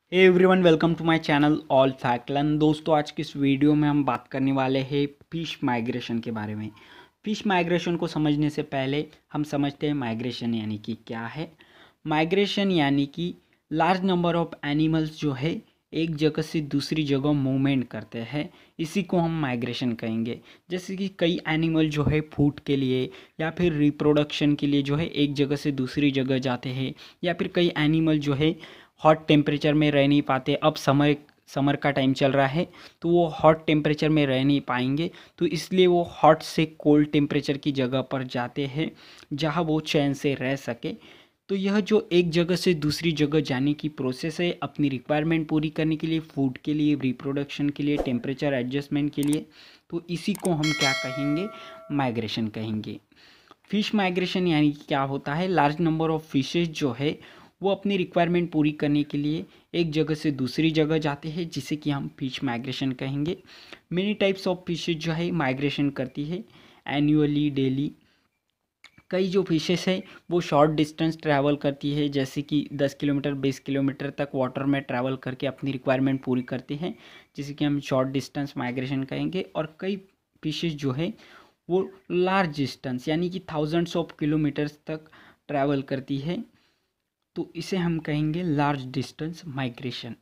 Hey everyone, welcome to my channel all fact learn. दोस्तों, आज की इस वीडियो में हम बात करने वाले हैं फिश माइग्रेशन के बारे में। फिश माइग्रेशन को समझने से पहले हम समझते हैं माइग्रेशन यानी कि क्या है। माइग्रेशन यानी कि लार्ज नंबर ऑफ एनिमल्स जो है एक जगह से दूसरी जगह मूवमेंट करते हैं, इसी को हम माइग्रेशन कहेंगे। जैसे कि कई एनिमल जो है फूड के लिए या फिर रिप्रोडक्शन के लिए जो है एक जगह से दूसरी जगह जाते हैं, या फिर कई एनिमल जो है हॉट टेम्परेचर में रह नहीं पाते। अब समर का टाइम चल रहा है तो वो हॉट टेम्परेचर में रह नहीं पाएंगे, तो इसलिए वो हॉट से कोल्ड टेम्परेचर की जगह पर जाते हैं जहाँ वो चैन से रह सके। तो यह जो एक जगह से दूसरी जगह जाने की प्रोसेस है अपनी रिक्वायरमेंट पूरी करने के लिए, फूड के लिए, रिप्रोडक्शन के लिए, टेम्परेचर एडजस्टमेंट के लिए, तो इसी को हम क्या कहेंगे, माइग्रेशन कहेंगे। फिश माइग्रेशन यानी कि क्या होता है, लार्ज नंबर ऑफ फिशेज जो है वो अपनी रिक्वायरमेंट पूरी करने के लिए एक जगह से दूसरी जगह जाते हैं, जिसे कि हम फिश माइग्रेशन कहेंगे। मेनी टाइप्स ऑफ फिशेज जो है माइग्रेशन करती है एनुअली, डेली। कई जो फिशेस है वो शॉर्ट डिस्टेंस ट्रैवल करती है, जैसे कि 10 किलोमीटर 20 किलोमीटर तक वाटर में ट्रैवल करके अपनी रिक्वायरमेंट पूरी करती हैं, जिसे कि हम शॉर्ट डिस्टेंस माइग्रेशन कहेंगे। और कई फिशेज जो है वो लार्ज डिस्टेंस यानी कि थाउजेंड्स ऑफ किलोमीटर्स तक ट्रैवल करती है, तो इसे हम कहेंगे लार्ज डिस्टेंस माइग्रेशन।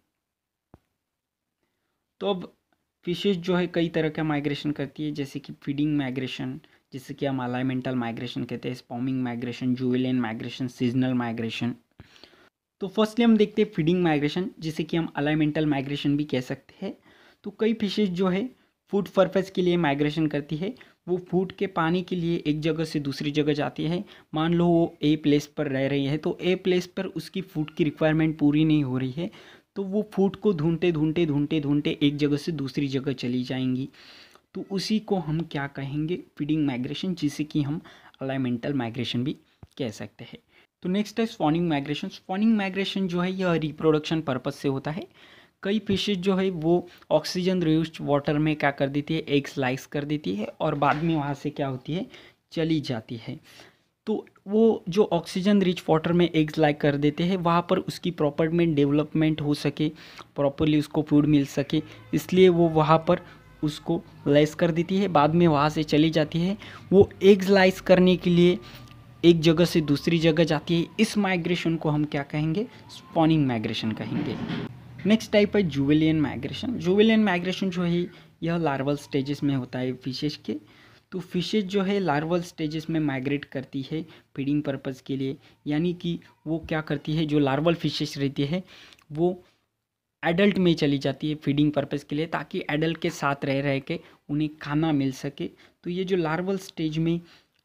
तो अब फिशेज जो है कई तरह का माइग्रेशन करती है, जैसे कि फीडिंग माइग्रेशन, जिसे कि हम अलाइमेंटल माइग्रेशन कहते हैं, स्पॉमिंग माइग्रेशन, जुवेलियन माइग्रेशन, सीजनल माइग्रेशन। तो फर्स्टली हम देखते हैं फीडिंग माइग्रेशन, जिसे कि हम अलाइमेंटल माइग्रेशन भी कह सकते हैं। तो कई फिशेज जो है फूड पर्पज़ के लिए माइग्रेशन करती है। वो फूड के पानी के लिए एक जगह से दूसरी जगह जाती है। मान लो वो ए प्लेस पर रह रही है, तो ए प्लेस पर उसकी फूड की रिक्वायरमेंट पूरी नहीं हो रही है, तो वो फूड को ढूंढते ढूंढते ढूंढते ढूंढते एक जगह से दूसरी जगह चली जाएंगी। तो उसी को हम क्या कहेंगे, फीडिंग माइग्रेशन, जिसे कि हम अलाइमेंटल माइग्रेशन भी कह सकते हैं। तो नेक्स्ट है स्पॉनिंग माइग्रेशन। स्पॉनिंग माइग्रेशन जो है यह रिप्रोडक्शन पर्पस से होता है। कई फिशेज जो है वो ऑक्सीजन रिच्ड वाटर में क्या कर देती है, एग स्लाइस कर देती है और बाद में वहाँ से क्या होती है, चली जाती है। तो वो जो ऑक्सीजन रिच वाटर में एग्स लाइक कर देते हैं, वहाँ पर उसकी प्रॉपर में डेवलपमेंट हो सके, प्रॉपरली उसको फूड मिल सके, इसलिए वो वहाँ पर उसको लाइस कर देती है, बाद में वहाँ से चली जाती है। वो एग्स लाइस करने के लिए एक जगह से दूसरी जगह जाती है। इस माइग्रेशन को हम क्या कहेंगे, स्पॉनिंग माइग्रेशन कहेंगे। नेक्स्ट टाइप है जुवेलियन माइग्रेशन। जुवेलियन माइग्रेशन जो है यह लार्वल स्टेजेस में होता है फिशेज के। तो फिशेज जो है लार्वल स्टेजेस में माइग्रेट करती है फीडिंग पर्पज़ के लिए, यानी कि वो क्या करती है, जो लार्वल फिशेज रहती है वो एडल्ट में चली जाती है फीडिंग पर्पज़ के लिए, ताकि एडल्ट के साथ रह रह के उन्हें खाना मिल सके। तो ये जो लार्वल स्टेज में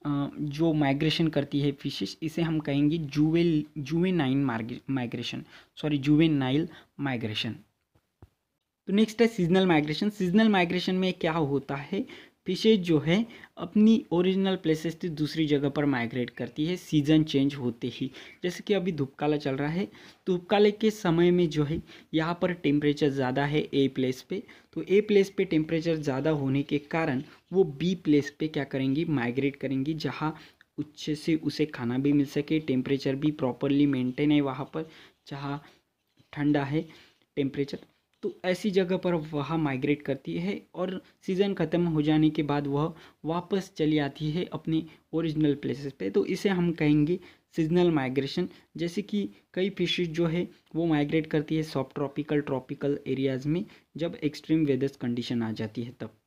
जो माइग्रेशन करती है फिशेस, इसे हम कहेंगे जुवेनाइन माइग्रेशन, जुवेनाइल माइग्रेशन। तो नेक्स्ट है सीजनल माइग्रेशन। सीजनल माइग्रेशन में क्या होता है, फिशेज जो है अपनी ओरिजिनल प्लेसेस से दूसरी जगह पर माइग्रेट करती है सीज़न चेंज होते ही। जैसे कि अभी धूपकाला चल रहा है, तो धूपकाले के समय में जो है यहाँ पर टेम्परेचर ज़्यादा है ए प्लेस पे, तो ए प्लेस पे टेम्परेचर ज़्यादा होने के कारण वो बी प्लेस पे क्या करेंगी, माइग्रेट करेंगी, जहाँ अच्छे से उसे खाना भी मिल सके, टेम्परेचर भी प्रॉपरली मेंटेन है वहाँ पर, जहाँ ठंडा है टेम्परेचर। तो ऐसी जगह पर वह माइग्रेट करती है और सीज़न ख़त्म हो जाने के बाद वह वापस चली आती है अपने ओरिजिनल प्लेसेस पे, तो इसे हम कहेंगे सीजनल माइग्रेशन। जैसे कि कई फिशेज जो है वो माइग्रेट करती है सब ट्रॉपिकल एरियाज़ में, जब एक्सट्रीम वेदर्स कंडीशन आ जाती है तब।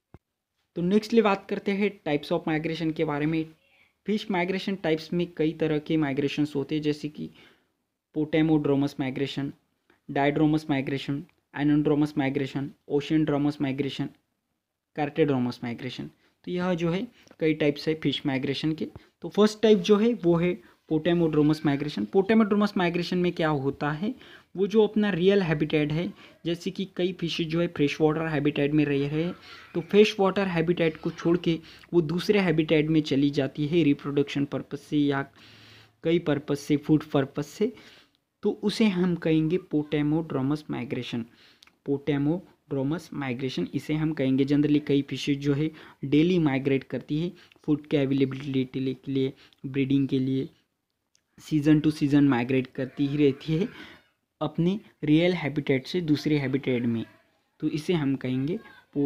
तो नेक्स्टली बात करते हैं टाइप्स ऑफ माइग्रेशन के बारे में। फिश माइग्रेशन टाइप्स में कई तरह के माइग्रेशंस होते हैं, जैसे कि potamodromous migration, diadromous migration, anadromous migration, oceanodromous migration, catadromous migration. तो यह जो है कई टाइप्स है फिश माइग्रेशन के। तो फर्स्ट टाइप जो है वो है पोटेमोड्रोमस माइग्रेशन। पोटेमोड्रोमस माइग्रेशन में क्या होता है, वो जो अपना रियल हैबिटेट है, जैसे कि कई फिशेज जो है फ्रेश वाटर हैबिटेट में रह रहे हैं, तो फ्रेश वाटर हैबिटेट को छोड़ के वो दूसरे हैबिटेट में चली जाती है रिप्रोडक्शन पर्पज़ से या कई पर्पज़ से, फूड पर्पज़ से, तो उसे हम कहेंगे पोटेमोड्रोमस माइग्रेशन। पोटेमोड्रोमस माइग्रेशन इसे हम कहेंगे। जनरली कई फिशेज जो है डेली माइग्रेट करती है फूड के अवेलेबिलिटी के लिए, ब्रीडिंग के लिए, सीज़न टू सीज़न माइग्रेट करती ही रहती है। अपने रियल हैबिटेट से दूसरे हैबिटेट में, तो इसे हम कहेंगे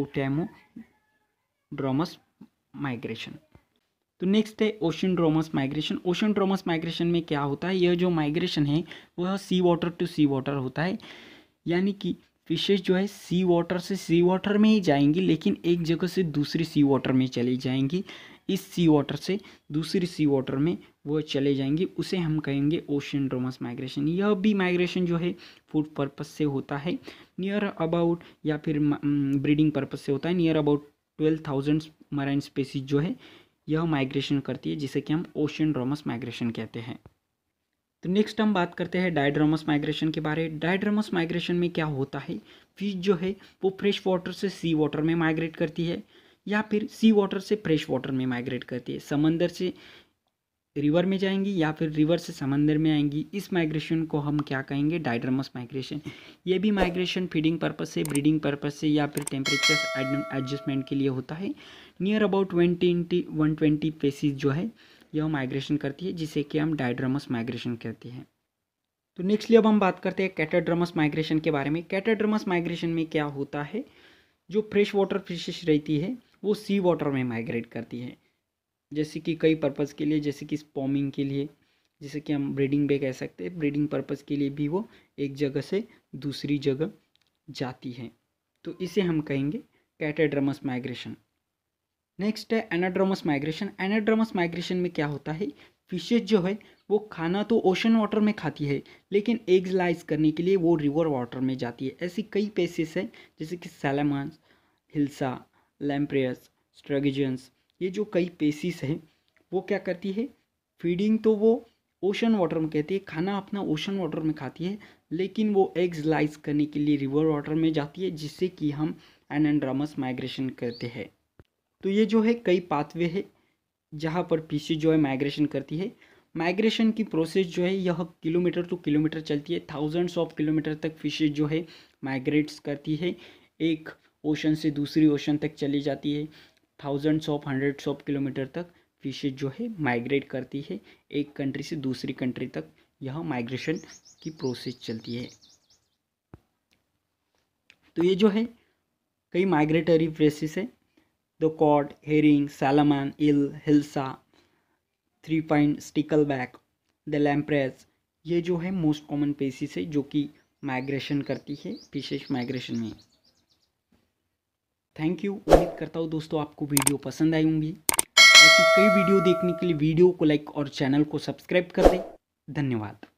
पोटेमोड्रोमस माइग्रेशन। तो नेक्स्ट है ओशनड्रोमस माइग्रेशन। ओशनड्रोमस माइग्रेशन में क्या होता है, यह जो माइग्रेशन है वह sea water to sea water होता है, यानी कि फिशेज जो है सी वाटर से सी वाटर में ही जाएंगी, लेकिन एक जगह से दूसरी सी वाटर में चली जाएंगी। इस सी वाटर से दूसरी सी वाटर में वो चले जाएंगे, उसे हम कहेंगे ओशनड्रोमस माइग्रेशन। यह भी माइग्रेशन जो है फूड पर्पस से होता है, नियर अबाउट, या फिर ब्रीडिंग पर्पस से होता है। नियर अबाउट 12,000 मराइन स्पेसीज जो है यह माइग्रेशन करती है, जिसे कि हम ओशनड्रोमस माइग्रेशन कहते हैं। तो नेक्स्ट हम बात करते हैं डायड्रोमस माइग्रेशन के बारे में। डायड्रोमस माइग्रेशन में क्या होता है, फिश जो है वो फ्रेश वाटर से सी वाटर में माइग्रेट करती है, या फिर सी वाटर से फ्रेश वाटर में माइग्रेट करती है। समंदर से रिवर में जाएंगी या फिर रिवर से समंदर में आएंगी। इस माइग्रेशन को हम क्या कहेंगे, डायड्रोमस माइग्रेशन। ये भी माइग्रेशन फीडिंग पर्पस से, ब्रीडिंग पर्पस से, या फिर टेम्परेचर एडजस्टमेंट के लिए होता है। नियर अबाउट 120 पेसीज जो है यह माइग्रेशन करती है, जिसे कि हम डायड्रोमस माइग्रेशन कहते हैं। तो नेक्स्टली अब हम बात करते हैं कैटाड्रोमस माइग्रेशन के बारे में। कैटाड्रोमस माइग्रेशन में क्या होता है, जो फ्रेश वाटर फिशेस रहती है वो सी वाटर में माइग्रेट करती है, जैसे कि कई पर्पज़ के लिए, जैसे कि स्पॉमिंग के लिए, जैसे कि हम ब्रीडिंग भी कह सकते हैं। ब्रीडिंग पर्पज़ के लिए भी वो एक जगह से दूसरी जगह जाती है, तो इसे हम कहेंगे कैटाड्रोमस माइग्रेशन। नेक्स्ट है एनाड्रोमस माइग्रेशन। एनाड्रोमस माइग्रेशन में क्या होता है, फिशेज जो है वो खाना तो ओशन वाटर में खाती है, लेकिन एग्स लाइज करने के लिए वो रिवर वाटर में जाती है। ऐसी कई पेसिस है, जैसे कि सैलामन्स, हिल्सा, लैम्प्रियस, स्ट्रेगिजन्स, ये जो कई पेसिस है वो क्या करती है, फीडिंग तो वो ओशन वाटर में कहती है, खाना अपना ओशन वाटर में खाती है, लेकिन वो एग्स लाइज करने के लिए रिवर वाटर में जाती है, जिससे कि हम एनाड्रोमस माइग्रेशन करते हैं। तो ये जो है कई पाथवे है जहाँ पर फिशेज जो है माइग्रेशन करती है। माइग्रेशन की प्रोसेस जो है यह किलोमीटर टू किलोमीटर चलती है। थाउजेंड्स ऑफ किलोमीटर तक फिशेज जो है माइग्रेट्स करती है, एक ओशन से दूसरी ओशन तक चली जाती है। Thousands of hundreds of kilometre तक फिशेज जो है माइग्रेट करती है, एक कंट्री से दूसरी कंट्री तक यह माइग्रेशन की प्रोसेस चलती है। तो ये जो है कई माइग्रेटरी प्लेसेस है, the cod, herring, salmon, eel, hilsa, 3 point stickleback, the lampreys, ये जो है मोस्ट कॉमन पेसिस है जो कि माइग्रेशन करती है फिशेज माइग्रेशन में। Thank you. उम्मीद करता हूँ दोस्तों आपको वीडियो पसंद आई होंगी। ऐसी कई वीडियो देखने के लिए वीडियो को लाइक और चैनल को सब्सक्राइब कर दें। धन्यवाद।